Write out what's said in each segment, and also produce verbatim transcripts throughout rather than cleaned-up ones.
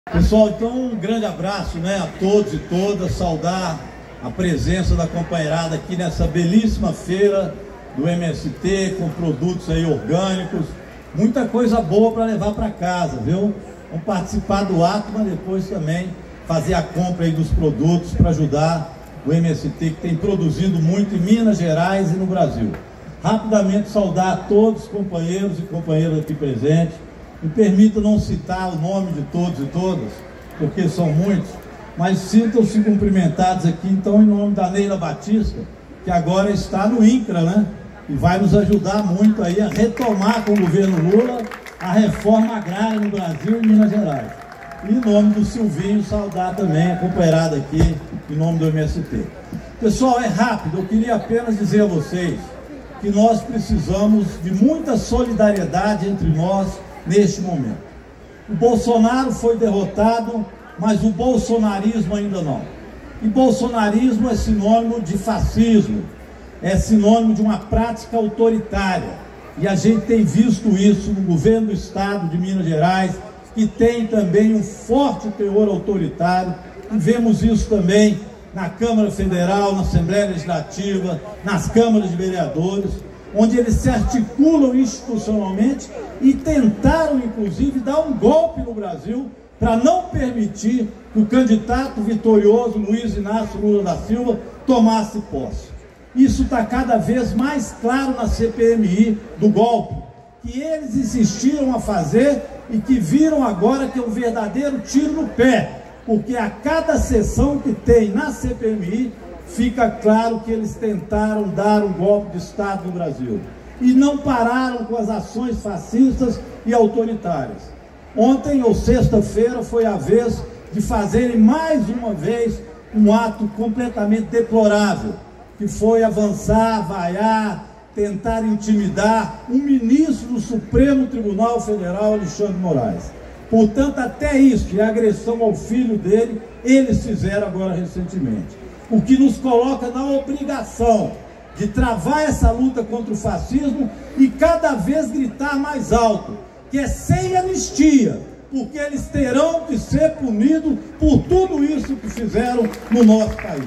Pessoal, então um grande abraço, né, a todos e todas, saudar a presença da companheirada aqui nessa belíssima feira do M S T, com produtos aí orgânicos, muita coisa boa para levar para casa, viu? Vamos participar do ato, mas depois também fazer a compra aí dos produtos para ajudar o M S T, que tem produzido muito em Minas Gerais e no Brasil. Rapidamente saudar a todos os companheiros e companheiras aqui presentes. Me permita não citar o nome de todos e todas, porque são muitos, mas sintam-se cumprimentados aqui, então, em nome da Neila Batista, que agora está no INCRA, né? E vai nos ajudar muito aí a retomar com o governo Lula a reforma agrária no Brasil e Minas Gerais. E em nome do Silvinho, saudar também a companheirada aqui, em nome do M S T. Pessoal, é rápido, eu queria apenas dizer a vocês que nós precisamos de muita solidariedade entre nós neste momento. O Bolsonaro foi derrotado, mas o bolsonarismo ainda não. E bolsonarismo é sinônimo de fascismo, é sinônimo de uma prática autoritária. E a gente tem visto isso no governo do estado de Minas Gerais, que tem também um forte teor autoritário, e vemos isso também na Câmara Federal, na Assembleia Legislativa, nas câmaras de vereadores, onde eles se articulam institucionalmente e tentaram, inclusive, dar um golpe no Brasil para não permitir que o candidato vitorioso Luiz Inácio Lula da Silva tomasse posse. Isso está cada vez mais claro na C P M I do golpe, que eles insistiram a fazer e que viram agora que é um verdadeiro tiro no pé, porque a cada sessão que tem na C P M I, fica claro que eles tentaram dar um golpe de Estado no Brasil. E não pararam com as ações fascistas e autoritárias. Ontem, ou sexta-feira, foi a vez de fazerem mais uma vez um ato completamente deplorável, que foi avançar, vaiar, tentar intimidar um ministro do Supremo Tribunal Federal, Alexandre de Moraes. Portanto, até isso, e a agressão ao filho dele, eles fizeram agora recentemente. O que nos coloca na obrigação de travar essa luta contra o fascismo e cada vez gritar mais alto, que é sem anistia, porque eles terão que ser punidos por tudo isso que fizeram no nosso país.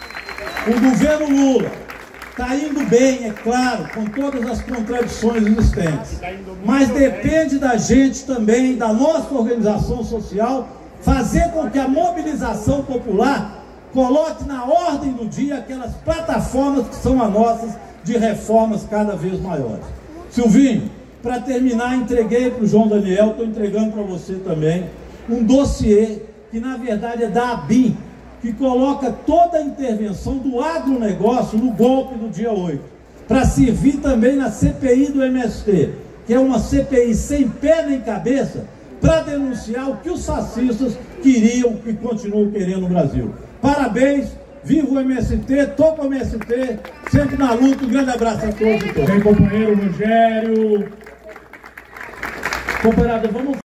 O governo Lula está indo bem, é claro, com todas as contradições existentes, mas depende da gente também, da nossa organização social, fazer com que a mobilização popular coloque na ordem do dia aquelas plataformas que são as nossas de reformas cada vez maiores. Silvinho, para terminar, entreguei para o João Daniel, estou entregando para você também, um dossiê que na verdade é da ABIN, que coloca toda a intervenção do agronegócio no golpe do dia oito, para servir também na C P I do M S T, que é uma C P I sem pé nem cabeça, para denunciar o que os fascistas queriam e continuam querendo no Brasil. Parabéns, viva o M S T, toca o M S T, sempre na luta. Um grande abraço a todos e todas. Vem, companheiro Rogério. Companheirada, vamos...